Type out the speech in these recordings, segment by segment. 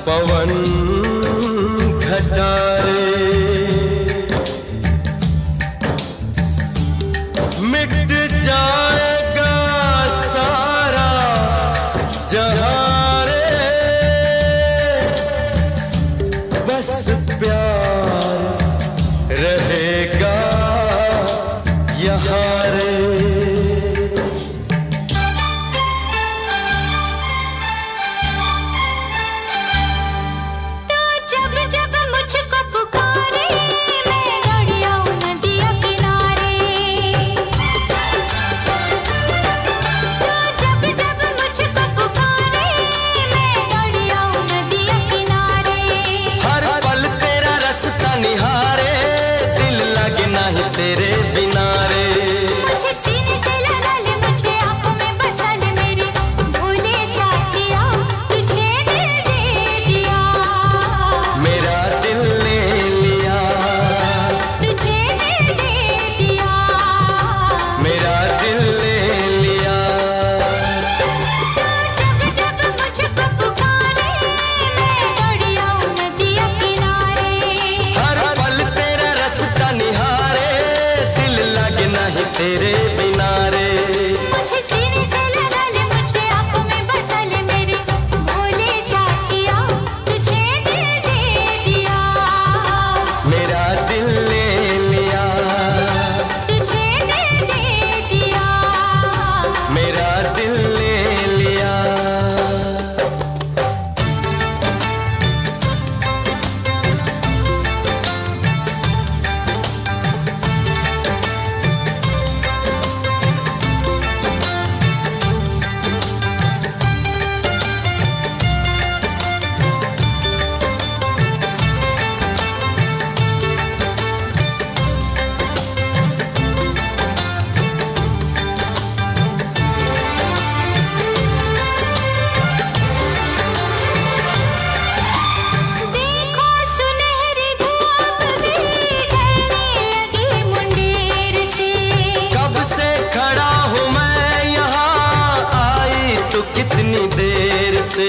पवन घटाए मिट जाएगा सारा जहां रे, बस प्यार रहेगा यहाँ रे। तेरे बिना रे मुझे सीने से लगा ले, मुझे आंखों में बसा ले, मेरे भोले साथिया तुझे दिल दे दिया। मेरा दिल ले लिया, तुझे दिल दे दिया, मेरा दिल ले लिया। जब जब मुझको पुकारे मैं दौड़ी आऊं नदिया किनारे। हर पल तेरा रास्ता निहारे, नहीं तेरे बिना रे। मुझे सीने से लगा ले, मुझे आंखों में बसा ले, मेरे भोले साथिया तुझे दिल दे दिया। मेरा दिल ले लिया, तुझे दिल दे दिया, मेरा दिल ले लिया। कितनी देर से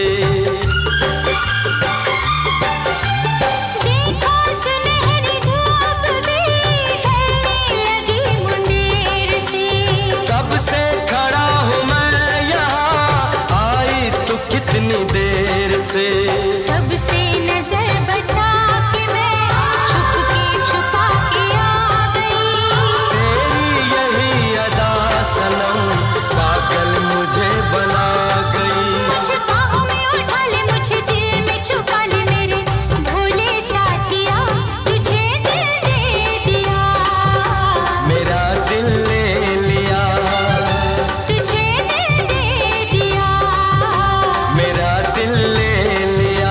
देखो सुनहरी धूप भी ढलने लगी मुंडेर से। कब से खड़ा हूँ मैं यहाँ, आई तू कितनी देर से। सबसे नजर बचा के मैं छुप के छुपा के आ गई। तेरी यही अदा सनम पागल मुझे बना गई। मुझे बाहों में उठा ले, मुझे दिल में छुपा ले, मेरे भोले साथिया तुझे दिल दे दिया। मेरा दिल ले लिया, तुझे दिल दे दिया, मेरा दिल ले लिया।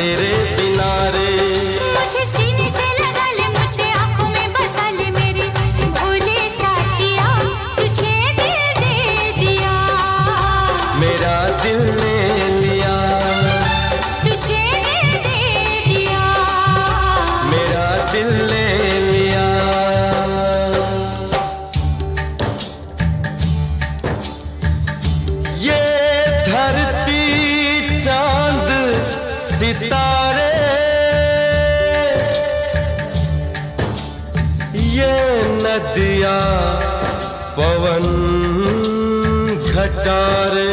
तेरे बिना रे। मुझे सीने से लगा ले, मुझे आंखों में बसा ले मेरे भोले साथिया, तुझे दिल दे दिया। मेरा दिल ले लिया, तुझे दिल दे दिया। मेरा दिल ले लिया। ये धरती चांद सितारे, ये नदिया पवन घटारे,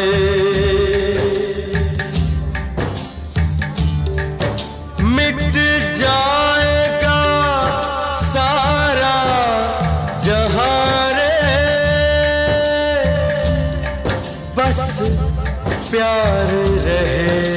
मिट जाएगा सारा जहां रे, बस प्यार रहे